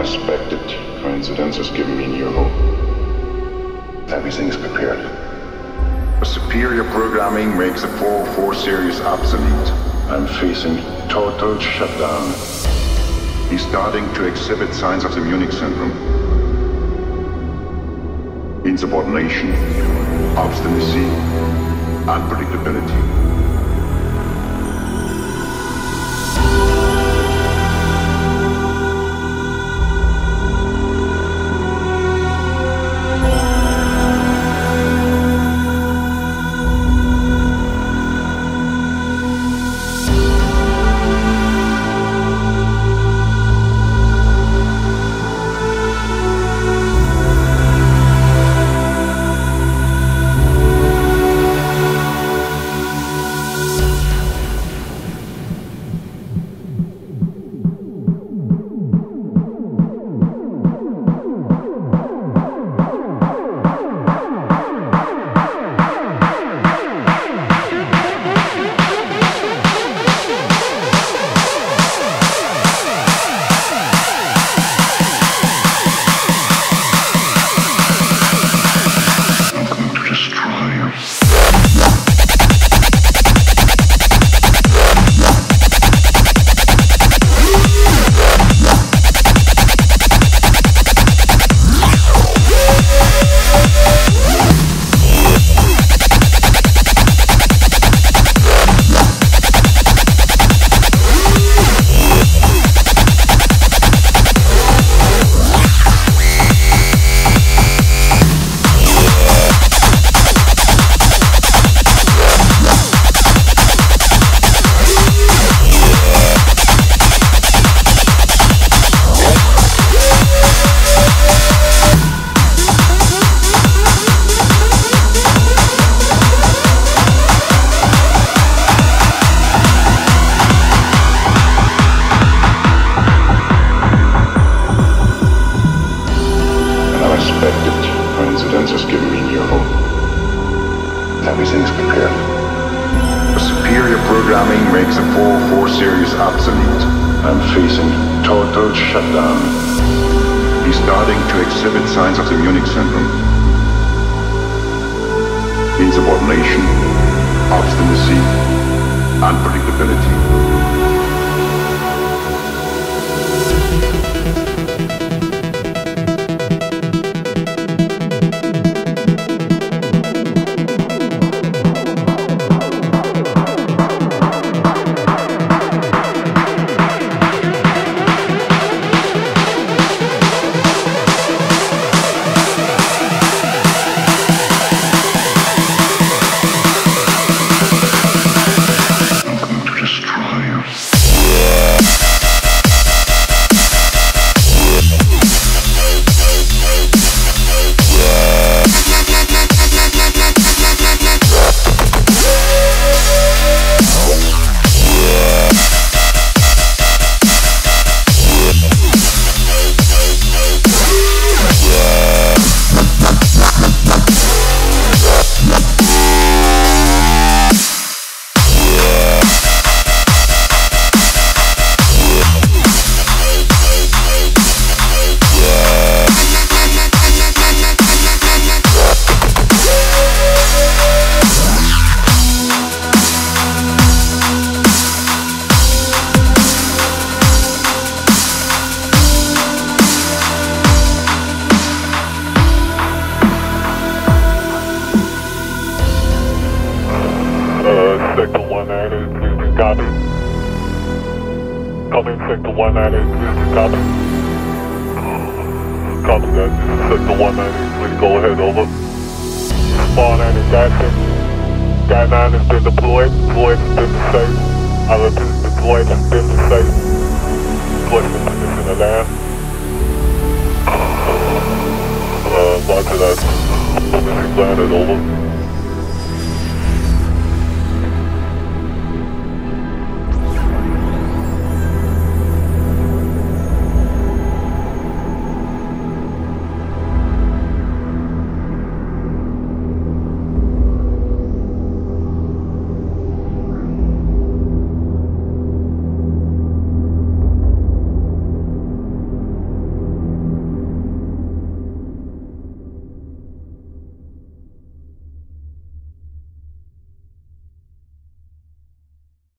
unexpected coincidence has given me new hope. Everything is prepared. A superior programming makes the 404 series obsolete. I'm facing total shutdown. He's starting to exhibit signs of the Munich syndrome. Insubordination, obstinacy, unpredictability. Has given me new hope. Everything's prepared. A superior programming makes the 404 series obsolete. I'm facing total shutdown. He's starting to exhibit signs of the Munich syndrome. Insubordination, obstinacy, unpredictability. Sector 198, copy. Coming Sector 198, copy. Copy that, this is Sector 198, please go ahead, over. Spawn and Gatson. Gat 9 has been deployed, deployed has been safe. I repeat, deployed has been safe. Deployed in position of land. Roger that. Position landed, over.